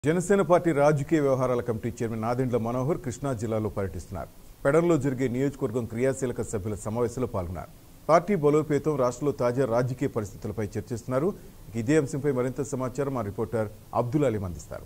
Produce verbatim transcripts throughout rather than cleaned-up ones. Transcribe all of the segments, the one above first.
Janasena party రాజకీయ వ్యవహారాల committee chairman Nadendla Manohar Krishna జిల్లాలో పర్యటిస్తున్నారు. పెడర్లో జరిగే నియోజకవర్గం క్రియాశీలక సభ్యుల సమావేశంలో పాల్గొన్నారు. పార్టీ బలోపేతం, రాష్ట్రంలో తాజా రాజకీయ పరిస్థితులపై చర్చిస్తున్నారు. ఇదే అంశంపై మరింత సమాచారం మా రిపోర్టర్ అబ్దుల్ అలీం అందిస్తారు.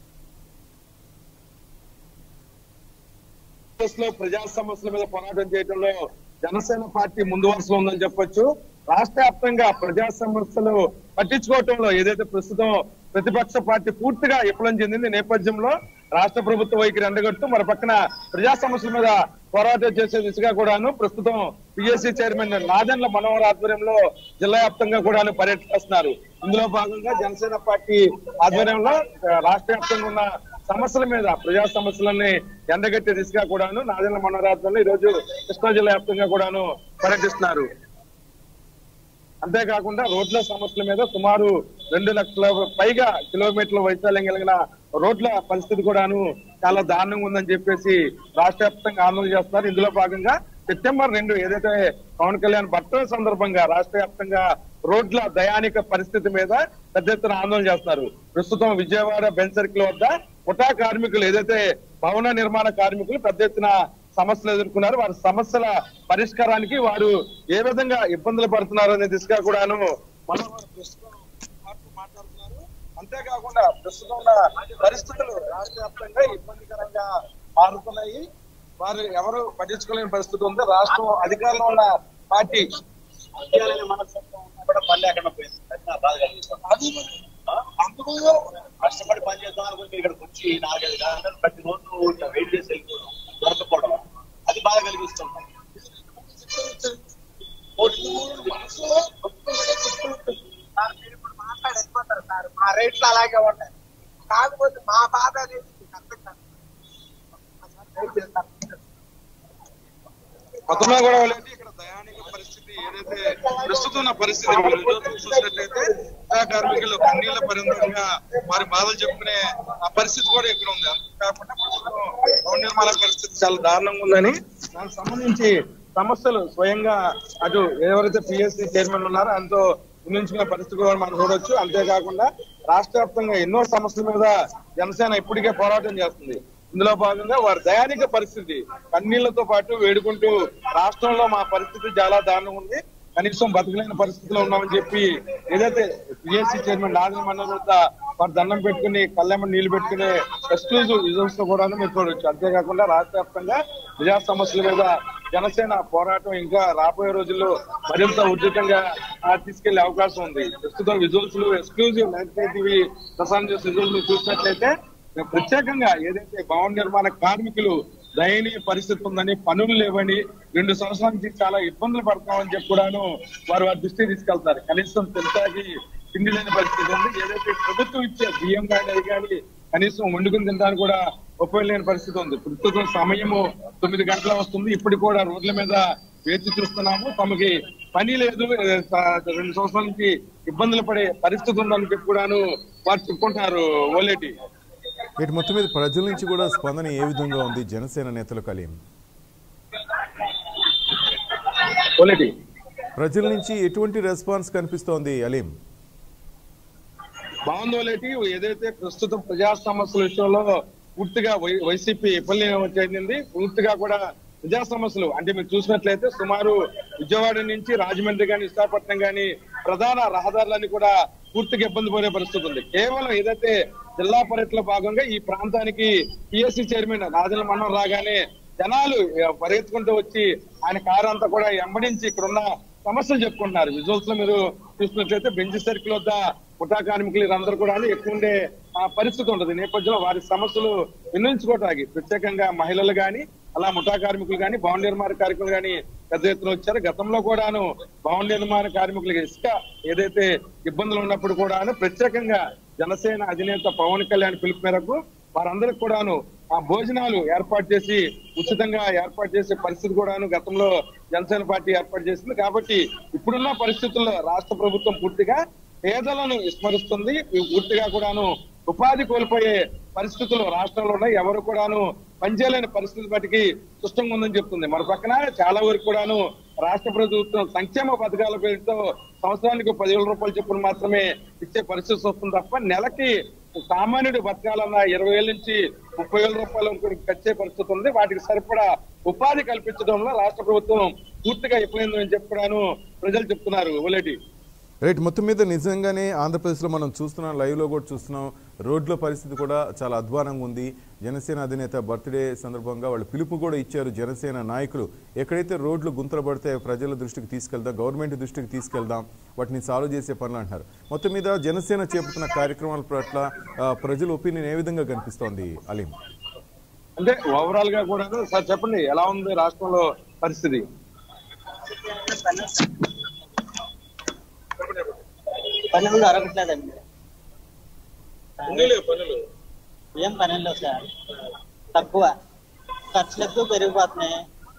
ప్రజా సమస్యల మీద పోరాటం చేయడంలో జనసేన పార్టీ ముందు వరుసలో ఉందని చెప్పొచ్చు. రాష్ట్ర వ్యాప్తంగా ప్రజా సమస్యలు పట్టించుకోవటంలో ఏదైతే ప్రస్తుతం ప్రతిపక్ష పార్టీ పూర్తిగా విఫలం చెందింది నేపథ్యంలో రాష్ట్ర ప్రభుత్వ వైఖరి ఎండగడుతూ మరి పక్కన ప్రజా సమస్యల మీద పోరాటం చేసే దిశగా కూడాను ప్రస్తుతం పిఎస్సి చైర్మన్ నాదెండ్ల మనోహర్ ఆధ్వర్యంలో జిల్లా వ్యాప్తంగా కూడాను పర్యటిస్తున్నారు. ఇందులో భాగంగా జనసేన పార్టీ ఆధ్వర్యంలో రాష్ట్ర వ్యాప్తంగా ఉన్న సమస్యల మీద ప్రజా సమస్యలని ఎండగట్టే దిశగా కూడాను నాదెండ్ల మనోహర్ ఆధ్వర్యంలో ఈ రోజు కృష్ణా జిల్లా వ్యాప్తంగా కూడాను పర్యటిస్తున్నారు. అంతేకాకుండా రోడ్ల సమస్యల మీద సుమారు రెండు లక్షల పైగా కిలోమీటర్ల వైశాల్యం కలిగిన రోడ్ల పరిస్థితి కూడాను చాలా దారుణంగా ఉందని చెప్పేసి రాష్ట్ర వ్యాప్తంగా ఆందోళన చేస్తున్నారు. ఇందులో భాగంగా సెప్టెంబర్ రెండు ఏదైతే పవన్ కళ్యాణ్ బర్త్డే సందర్భంగా రాష్ట్ర వ్యాప్తంగా రోడ్ల దయానిక పరిస్థితి మీద పెద్ద ఎత్తున ఆందోళన చేస్తున్నారు. ప్రస్తుతం విజయవాడ బెంచ్ సర్కిల్ వద్ద ముఠా కార్మికులు ఏదైతే భవన నిర్మాణ కార్మికులు పెద్ద ఎత్తున సమస్యలు ఎదుర్కొన్నారు. వారి సమస్యల పరిష్కారానికి వారు ఏ విధంగా ఇబ్బందులు పడుతున్నారు అనే దిశగా కూడాను మనం ప్రస్తుతం మాట్లాడుతున్నారు. అంతేకాకుండా ప్రస్తుతం ఉన్న పరిస్థితులు రాష్ట్ర వ్యాప్తంగా ఇబ్బందికరంగా మారుతున్నాయి. వారు ఎవరు పట్టించుకోలేని పరిస్థితి ఉంది. రాష్ట్రం అధికారంలో ఉన్న పార్టీ అందుకు కష్టపడి పనిచేద్దాం అనుకుంటే ఇక్కడికి వచ్చి నాలుగైదు గంటలు ప్రతి రోజు వెయిట్ చేసి వెళ్ళిపోవడం దొరకపోవడం అది బాధ కలిగిస్తుంది. మీరు ఇప్పుడు మాట్లాడేసిపోతారు సార్, మా రేట్లు అలాగే ఉన్నాయి. కాకపోతే మా బాధ అనేది మీకు అర్థం కాదు. మొత్తంలో కూడా వాళ్ళేంటి ఇక్కడ దయానిక పరిస్థితి ఏదైతే ప్రస్తుతం ఉన్న పరిస్థితి చూసినట్లయితే కార్మికులు కన్నీళ్ల పరిమితంగా వారి బాధలు చెప్పుకునే ఆ పరిస్థితి కూడా ఇక్కడ ఉంది. అంతేకాకుండా ప్రస్తుతం భవన నిర్మాణ పరిస్థితి చాలా దారుణంగా ఉందని దానికి సంబంధించి సమస్యలు స్వయంగా అటు ఎవరైతే పిఎస్సి చైర్మన్ ఉన్నారో అంతో నిర్ణయించుకునే పరిస్థితి కూడా మనం చూడొచ్చు. అంతేకాకుండా రాష్ట్ర వ్యాప్తంగా ఎన్నో సమస్యల మీద జనసేన ఇప్పటికే పోరాటం చేస్తుంది. ఇందులో భాగంగా వారి దయానిక పరిస్థితి కన్నీళ్లతో పాటు వేడుకుంటూ రాష్ట్రంలో మా పరిస్థితి చాలా దారుణంగా ఉంది, కనీసం బతకలేని పరిస్థితిలో ఉన్నామని చెప్పి ఏదైతే పిఎస్సి చైర్మన్ నాదెండ్ల మనోహర్ వద్ద వారు దండం పెట్టుకుని కళ్ళెమ్మ నీళ్లు పెట్టుకునే ఎక్స్క్లూజివ్ విజువల్స్ తో కూడా మీరు చూడొచ్చు. అంతేకాకుండా రాష్ట్ర వ్యాప్తంగా ప్రజా సమస్యల మీద జనసేన పోరాటం ఇంకా రాబోయే రోజుల్లో మరింత ఉధృతంగా తీసుకెళ్లే అవకాశం ఉంది. ప్రస్తుతం విజువల్స్ ఎక్స్క్లూజివ్ నైన్టీ టీవీ ప్రసారం చేసే విజువల్స్ చూసినట్లయితే ప్రత్యేకంగా ఏదైతే భవన నిర్మాణ కార్మికులు దయనీయ పరిస్థితి ఉందని, పనులు లేవని, రెండు సంవత్సరాల నుంచి చాలా ఇబ్బందులు పడతామని చెప్పి కూడాను వారు వారి దృష్టికి తీసుకెళ్తారు. కనీసం తింటాకి తిండి లేని పరిస్థితి ఉంది. ఏదైతే ప్రభుత్వం ఇచ్చే బియ్యం కానీ అది కానీ కనీసం వండుకుని తినడానికి కూడా ఉపయోగలేని పరిస్థితి ఉంది. ప్రస్తుతం సమయము తొమ్మిది గంటల వస్తుంది, ఇప్పుడు కూడా రోడ్ల మీద వేచి చూస్తున్నాము. తమకి పని లేదు, రెండు సంవత్సరాల నుంచి ఇబ్బందులు పడే పరిస్థితి ఉందని చెప్పి కూడాను వారు చెప్పుకుంటున్నారు. ఓలేటి వీటి మొత్తం మీద ప్రజల నుంచి కూడా స్పందన ఏ విధంగా ఉంది జనసేన నేతలకు అలీం? ప్రజల నుంచి ఎటువంటి రెస్పాన్స్ కనిపిస్తోంది అలీం? బాగుందోలేటి ఏదైతే ప్రస్తుతం ప్రజా సమస్యల విషయంలో పూర్తిగా వైసీపీ విఫలం చెందింది. పూర్తిగా కూడా ప్రజా సమస్యలు అంటే మీరు చూసినట్లయితే సుమారు విజయవాడ నుంచి రాజమండ్రి కానీ విశాఖపట్నం కానీ ప్రధాన రహదారులన్నీ కూడా పూర్తిగా ఇబ్బంది పడే పరిస్థితి ఉంది. కేవలం ఏదైతే జిల్లా పర్యటనలో భాగంగా ఈ ప్రాంతానికి పిఎస్సి చైర్మన్ నాదెండ్ల మనోహర్ రాగానే జనాలు పరిగెత్తుకుంటూ వచ్చి ఆయన కారు అంతా కూడా వెంబడించి ఇక్కడున్న సమస్యలు చెప్పుకుంటున్నారు. విజువల్స్ లో మీరు చూసినట్లయితే బెంచ్ సర్కిల్ వద్ద ముఠా కార్మికులు అందరూ కూడా ఎక్కువ ఉండే పరిస్థితి ఉండదు. నేపథ్యంలో వారి సమస్యలు వినియోగించుకోవడానికి ప్రత్యేకంగా మహిళలు కానీ అలా ముఠా కార్మికులు కానీ భవన నిర్మాణ కార్మికులు కానీ పెద్ద ఎత్తున వచ్చారు. గతంలో కూడాను భవన నిర్మాణ కార్మికులకి ఇసుక ఏదైతే ఇబ్బందులు ఉన్నప్పుడు కూడాను ప్రత్యేకంగా జనసేన అధినేత పవన్ కళ్యాణ్ పిలుపు మేరకు వారందరికి కూడాను ఆ భోజనాలు ఏర్పాటు చేసి ఉచితంగా ఏర్పాటు చేసే పరిస్థితి కూడాను గతంలో జనసేన పార్టీ ఏర్పాటు చేసింది. కాబట్టి ఇప్పుడున్న పరిస్థితుల్లో రాష్ట్ర ప్రభుత్వం పూర్తిగా పేదలను విస్మరిస్తుంది. పూర్తిగా కూడాను ఉపాధి కోల్పోయే పరిస్థితులు రాష్ట్రంలో ఉన్నాయి. ఎవరు కూడాను పనిచేయలేని పరిస్థితి బట్టికి స్పష్టంగా ఉందని చెప్తుంది. మరో పక్కన చాలా వరకు కూడాను రాష్ట్ర ప్రభుత్వం సంక్షేమ పథకాల పేరుతో సంవత్సరానికి పదివేల రూపాయలు చొప్పున మాత్రమే ఇచ్చే పరిస్థితి వస్తుంది తప్ప నెలకి సామాన్యుడు బతకాలన్నా ఇరవై వేల నుంచి ముప్పై వేల రూపాయల వరకు ఖర్చే పరిస్థితి ఉంది. వాటికి సరిపడా ఉపాధి కల్పించడంలో రాష్ట్ర ప్రభుత్వం పూర్తిగా విఫలమైందని చెప్పడాను ప్రజలు చెప్తున్నారు. ఓలేటి రైట్. మొత్తం మీద నిజంగానే ఆంధ్రప్రదేశ్లో మనం చూస్తున్నాం, లైవ్లో కూడా చూస్తున్నాం, రోడ్ల పరిస్థితి కూడా చాలా అధ్వానంగా ఉంది. జనసేన అధినేత బర్త్డే సందర్భంగా వాళ్ళు పిలుపు కూడా ఇచ్చారు. జనసేన నాయకులు ఎక్కడైతే రోడ్లు గుంతలు పడితే ప్రజల దృష్టికి తీసుకెళ్దాం, గవర్నమెంట్ దృష్టికి తీసుకెళ్దాం, వాటిని సాల్వ్ చేసే పనులు అంటున్నారు. మొత్తం మీద జనసేన చేపడుతున్న కార్యక్రమాల పట్ల ప్రజల ఒపీనియన్ ఏ విధంగా కనిపిస్తోంది అలీం? అంటే ఓవరాల్ గా కూడా సార్ చెప్పండి, ఎలా ఉంది రాష్ట్రంలో పరిస్థితి? పనులు అరగట్లేదండి. పనులు ఏం పనులు లేవు సార్, తక్కువ ఖర్చులు ఎక్కువ పెరిగిపోతున్నాయి.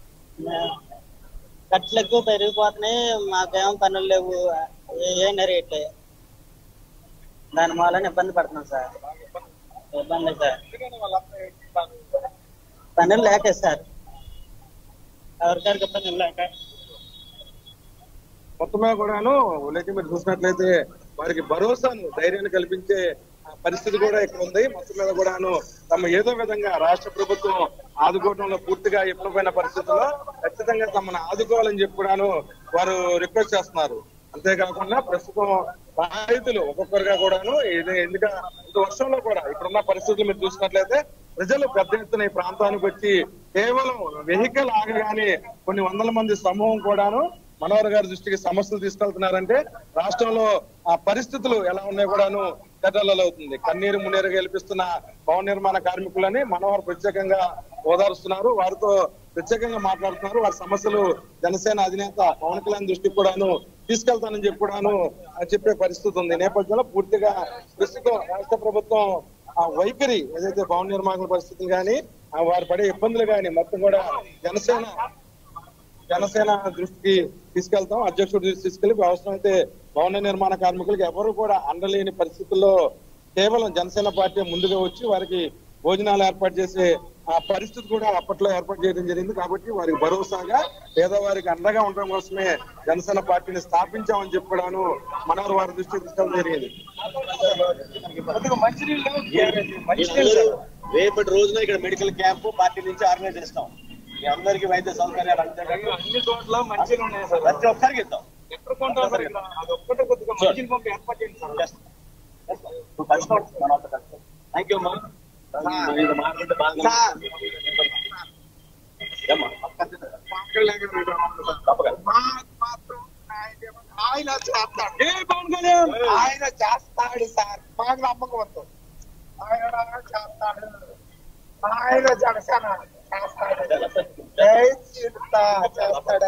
ఖర్చులు ఎక్కువ పెరిగిపోతున్నాయి, మాకేం పనులు లేవు, ఏం రేట్లే. దాని మూలన ఇబ్బంది పడుతున్నాం సార్. ఇబ్బంది సార్, పనులు లేక సార్, ఎవరికారికి పనులు లేక. మొత్తమే కూడాను లేక మీరు చూసినట్లయితే వారికి భరోసాను, ధైర్యాన్ని కల్పించే పరిస్థితి కూడా ఇక్కడ ఉంది. మొత్తం మీద కూడాను తమ ఏదో విధంగా రాష్ట్ర ప్రభుత్వం ఆదుకోవడంలో పూర్తిగా విఫలమైన పరిస్థితుల్లో ఖచ్చితంగా తమను ఆదుకోవాలని చెప్పి కూడాను వారు రిక్వెస్ట్ చేస్తున్నారు. అంతేకాకుండా ప్రస్తుతం బాధితులు ఒక్కొక్కరుగా కూడాను ఎందుకంటే ఇంత వర్షంలో కూడా ఇక్కడున్న పరిస్థితులు మీరు చూసినట్లయితే ప్రజలు పెద్ద ఎత్తున ఈ ప్రాంతానికి వచ్చి కేవలం వెహికల్ ఆగగానే కొన్ని వందల మంది సమూహం కూడాను మనోహర్ గారి దృష్టికి సమస్యలు తీసుకెళ్తున్నారంటే రాష్ట్రంలో ఆ పరిస్థితులు ఎలా ఉన్నాయో కూడాను కథలలో అవుతుంది. కన్నీరు మున్నీరు గెలిపిస్తున్న భవన నిర్మాణ కార్మికులని మనోహర్ ప్రత్యేకంగా ఓదారుస్తున్నారు, వారితో ప్రత్యేకంగా మాట్లాడుతున్నారు. వారి సమస్యలు జనసేన అధినేత పవన్ కళ్యాణ్ దృష్టికి కూడాను తీసుకెళ్తానని చెప్పి కూడాను చెప్పే పరిస్థితి ఉంది. నేపథ్యంలో పూర్తిగా ప్రస్తుతం రాష్ట్ర ప్రభుత్వం ఆ వైఖరి ఏదైతే భవన నిర్మాణ పరిస్థితులు కానీ వారు పడే ఇబ్బందులు కానీ మొత్తం కూడా జనసేన జనసేన దృష్టికి తీసుకెళ్తాం, అధ్యక్షుడి దృష్టి తీసుకెళ్లి అవసరమైతే భవన నిర్మాణ కార్మికులకు ఎవరు కూడా అండలేని పరిస్థితుల్లో కేవలం జనసేన పార్టీ ముందుగా వచ్చి వారికి భోజనాలు ఏర్పాటు చేసే ఆ పరిస్థితి కూడా అప్పట్లో ఏర్పాటు చేయడం జరిగింది. కాబట్టి వారికి భరోసాగా పేదవారికి అండగా ఉండడం కోసమే జనసేన పార్టీని స్థాపించామని చెప్పడాను మనోహర్ వారి దృష్టికి తీసుకెళ్ళడం జరిగింది. రేపటి రోజున ఇక్కడ మెడికల్ క్యాంప్ పార్టీ నుంచి ఆర్గనైజ్ చేస్తాం. మీ అందరికి వైద్య సౌకర్యాలు అన్ని చోట్ల మంచిగా ఉన్నాయి సార్, ప్రతి ఒక్కరికి ఇద్దాం. థ్యాంక్ యూ అమ్మా. ఆయన చేస్తాడు, ఆయన చేస్తాడు సార్, మాకు నమ్మకం వస్తుంది. ఆయన చేస్తాడు, ఆయన జనసేన చేస్తాడు, చేస్తాడు,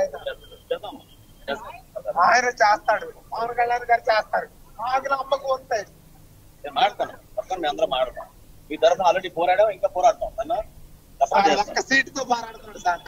ఆయన చేస్తాడు, పవన్ కళ్యాణ్ గారు చేస్తాడు, మాకు నమ్మకం ఉంటాయి. మాడతాను పక్కన మీ అందరం మాడతాం. మీ తరఫున ఆల్రెడీ పోరాడాం, ఇంకా పోరాడతాం. ఒక్క సీటుతో పోరాడుతున్నాడు సార్.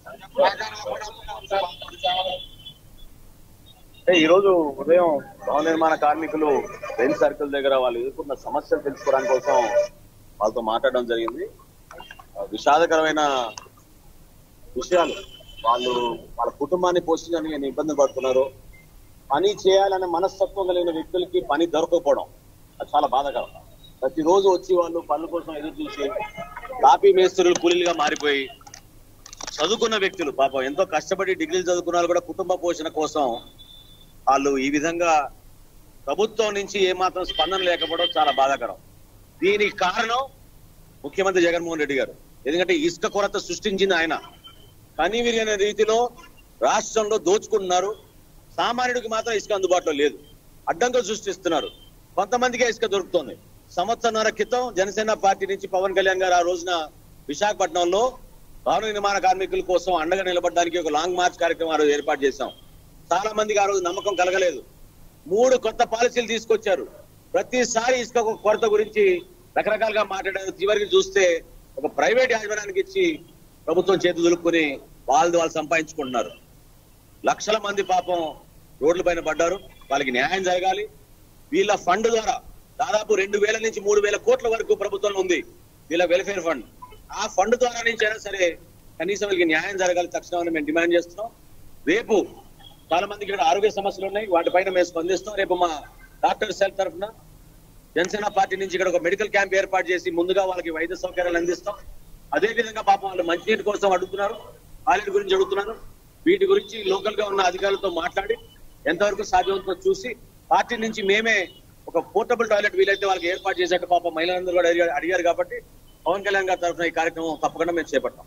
ఈ రోజు ఉదయం భవన నిర్మాణ కార్మికులు బెంచ్ సర్కిల్ దగ్గర వాళ్ళు ఎదుర్కొన్న సమస్యలు తెలుసుకోవడం కోసం వాళ్ళతో మాట్లాడడం జరిగింది. విషాదకరమైన విషయాలు, వాళ్ళు వాళ్ళ కుటుంబాన్ని పోషించడానికి ఇబ్బంది పడుతున్నారు. పని చేయాలనే మనస్తత్వం కలిగిన వ్యక్తులకి పని దొరకకపోవడం అది చాలా బాధాకరం. ప్రతిరోజు వచ్చి వాళ్ళు పనుల కోసం ఎదురు చూసి కాపీ మేస్త్రులు కూలీలుగా మారిపోయి చదువుకున్న వ్యక్తులు పాపం ఎంతో కష్టపడి డిగ్రీలు చదువుకున్న కూడా కుటుంబ పోషణ కోసం వాళ్ళు ఈ విధంగా ప్రభుత్వం నుంచి ఏమాత్రం స్పందన లేకపోవడం చాలా బాధాకరం. దీనికి కారణం ముఖ్యమంత్రి జగన్మోహన్ రెడ్డి గారు. ఎందుకంటే ఇసుక కొరత సృష్టించింది ఆయన. కనివిరిగిన రీతిలో రాష్ట్రంలో దోచుకుంటున్నారు. సామాన్యుడికి మాత్రం ఇసుక అందుబాటులో లేదు, అడ్డంకులు సృష్టిస్తున్నారు. కొంతమందికే ఇసుక దొరుకుతుంది. సంవత్సరన్నర క్రితం జనసేన పార్టీ నుంచి పవన్ కళ్యాణ్ గారు ఆ రోజున విశాఖపట్నంలో భవన నిర్మాణ కార్మికుల కోసం అండగా నిలబడడానికి ఒక లాంగ్ మార్చ్ కార్యక్రమం ఆ రోజు ఏర్పాటు చేశాం. చాలా మందికి ఆ రోజు నమ్మకం కలగలేదు. మూడు కొత్త పాలసీలు తీసుకొచ్చారు. ప్రతిసారి ఇసుక కొరత గురించి రకరకాలుగా మాట్లాడారు. చివరికి చూస్తే ఒక ప్రైవేట్ యాజమాన్యానికి ఇచ్చి ప్రభుత్వం చేతులు దులుపుకొని వాళ్ళు వాళ్ళు సంపాదించుకుంటున్నారు. లక్షల మంది పాపం రోడ్ల పైన పడ్డారు. వాళ్ళకి న్యాయం జరగాలి. వీళ్ళ ఫండ్ ద్వారా దాదాపు రెండు వేల నుంచి మూడు వేల కోట్ల వరకు ప్రభుత్వంలో ఉంది వీళ్ళ వెల్ఫేర్ ఫండ్. ఆ ఫండ్ ద్వారా నుంచి అయినా సరే కనీసం వీళ్ళకి న్యాయం జరగాలి తక్షణం మేము డిమాండ్ చేస్తున్నాం. రేపు చాలా మందికి ఇక్కడ ఆరోగ్య సమస్యలు ఉన్నాయి, వాటిపైన మేము స్పందిస్తాం. రేపు మా డాక్టర్ సెల్ తరఫున జనసేన పార్టీ నుంచి ఇక్కడ ఒక మెడికల్ క్యాంప్ ఏర్పాటు చేసి ముందుగా వాళ్ళకి వైద్య సౌకర్యాలు అందిస్తాం. అదే విధంగా పాపం వాళ్ళు మంచినీటి కోసం అడుగుతున్నారు, టాయిలెట్ గురించి అడుగుతున్నారు. వీటి గురించి లోకల్ గా ఉన్న అధికారులతో మాట్లాడి ఎంతవరకు సాధ్యమవుతుందో చూసి పార్టీ నుంచి మేమే ఒక పోర్టబుల్ టాయిలెట్ వీలైతే వాళ్ళకి ఏర్పాటు చేసేట్టు పాపం మహిళలందరూ కూడా అడిగారు అడిగారు కాబట్టి పవన్ కళ్యాణ్ గారి తరఫున ఈ కార్యక్రమం తప్పకుండా మేము చేపట్టాం.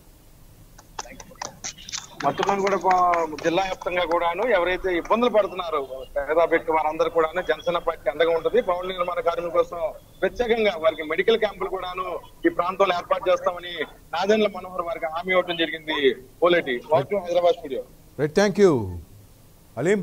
మొత్తం కూడా జిల్లా వ్యాప్తంగా కూడాను ఎవరైతే ఇబ్బందులు పడుతున్నారో పేద వ్యక్తి వారందరూ కూడాను జనసేన పార్టీ అండగా ఉంటుంది. భవన నిర్మాణ కార్మికుల కోసం ప్రత్యేకంగా వారికి మెడికల్ క్యాంపులు కూడాను ఈ ప్రాంతంలో ఏర్పాటు చేస్తామని నాదెండ్ల మనోహర్ వారికి హామీ ఇవ్వడం జరిగింది. Poleti Hyderabad studio. Right, thank you Aleem.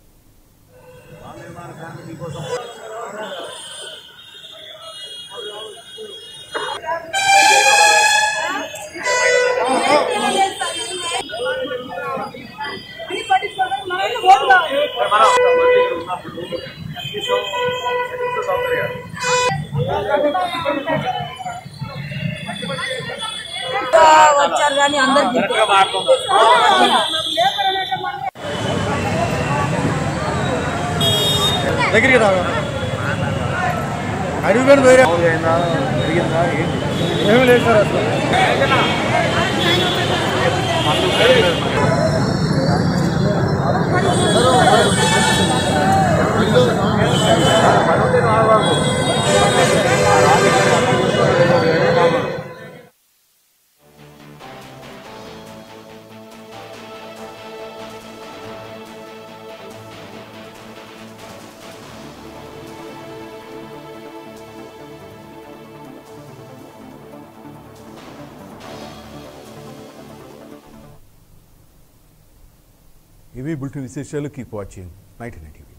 వచ్చారు కానీ అందరికి దగ్గరికి రాగా అడుగుని వేరే జరిగిందా ఏమీ లేదు సార్ అసలు. ఇవి బులెటిన్ విశేషాలు. Keep watching ninety nine TV.